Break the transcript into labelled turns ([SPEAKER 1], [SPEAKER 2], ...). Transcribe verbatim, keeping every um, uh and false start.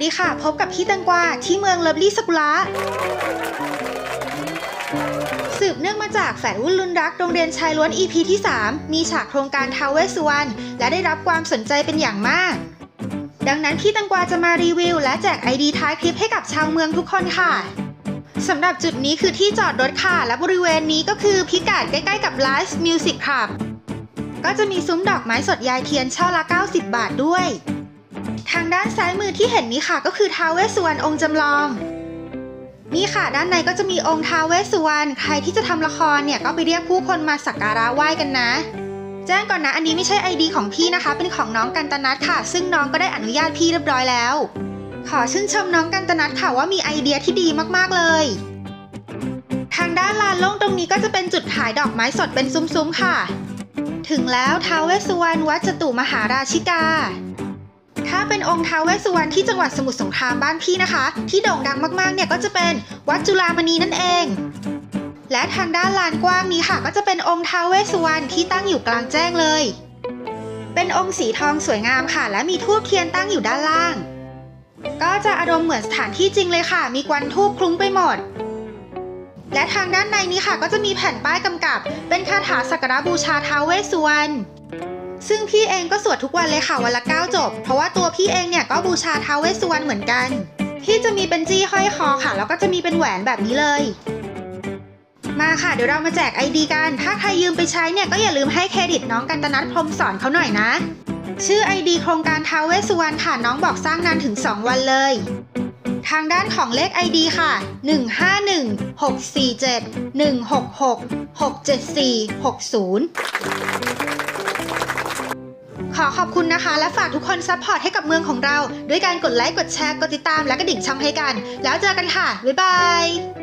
[SPEAKER 1] ดีค่ะพบกับพี่แตงกวาที่เมืองเลิฟลี่ซากุระสืบเนื่องมาจากแฝดวุ่นลุ้นรักโรงเรียนชายล้วน อี พี ที่สามมีฉากโครงการท้าวเวสสุวรรณและได้รับความสนใจเป็นอย่างมากดังนั้นพี่แตงกวาจะมารีวิวและแจก ไอ ดี ท้ายคลิปให้กับชาวเมืองทุกคนค่ะสำหรับจุดนี้คือที่จอดรถค่ะและบริเวณนี้ก็คือพิกัดใกล้ๆกับ Live Music Club ก็จะมีซุ้มดอกไม้สดยายเทียนช่อละเก้าสิบบาทด้วยทางด้านซ้ายมือที่เห็นนี้ค่ะก็คือท้าวเวสสุวรรณองค์จำลองนี่ค่ะด้านในก็จะมีองค์ท้าวเวสสุวรรณใครที่จะทำละครเนี่ยก็ไปเรียกผู้คนมาสักการะไหว้กันนะแจ้งก่อนนะอันนี้ไม่ใช่ ไอ ดี ของพี่นะคะเป็นของน้องกันตนัทค่ะซึ่งน้องก็ได้อนุญาตพี่เรียบร้อยแล้วขอชื่นชมน้องกันตนัทค่ะว่ามีไอเดียที่ดีมากๆเลยทางด้านลานโล่งตรงนี้ก็จะเป็นจุดขายดอกไม้สดเป็นซุ้มๆค่ะถึงแล้วท้าวเวสสุวรรณวัดจตุมหาราชิกาถ้าเป็นองค์ท้าวเวสสุวรรณที่จังหวัดสมุทรสงครามบ้านพี่นะคะที่โด่งดังมากๆเนี่ยก็จะเป็นวัดจุฬามณีนั่นเองและทางด้านลานกว้างนี้ค่ะก็จะเป็นองค์ท้าวเวสสุวรรณที่ตั้งอยู่กลางแจ้งเลยเป็นองค์สีทองสวยงามค่ะและมีธูปเทียนตั้งอยู่ด้านล่างก็จะอารมณ์เหมือนสถานที่จริงเลยค่ะมีควันธูปคลุ้งไปหมดและทางด้านในนี้ค่ะก็จะมีแผ่นป้ายกำกับเป็นคาถาสักการะบูชาท้าวเวสสุวรรณซึ่งพี่เองก็สวดทุกวันเลยค่ะวันละเก้าจบเพราะว่าตัวพี่เองเนี่ยก็บูชาท้าวเวสสุวรรณเหมือนกันพี่จะมีเป็นจี้ห้อยคอค่ะแล้วก็จะมีเป็นแหวนแบบนี้เลยมาค่ะเดี๋ยวเรามาแจก ไอ ดี กันถ้าใครยืมไปใช้เนี่ยก็อย่าลืมให้เครดิตน้องกันตนัทพรหมสอนเขาหน่อยนะชื่อ ไอ ดี โครงการท้าวเวสสุวรรณค่ะน้องบอกสร้างนานถึงสองวันเลยทางด้านของเลข ไอ ดี ค่ะหนึ่ง ห้า หนึ่ง หก สี่ เจ็ด หนึ่ง หก หก หก เจ็ด สี่ หก ศูนย์ขอขอบคุณนะคะและฝากทุกคนซัพพอร์ตให้กับเมืองของเราด้วยการกดไลค์กดแชร์กดติดตามและกระดิ่งช่องให้กันแล้วเจอกันค่ะบ๊ายบาย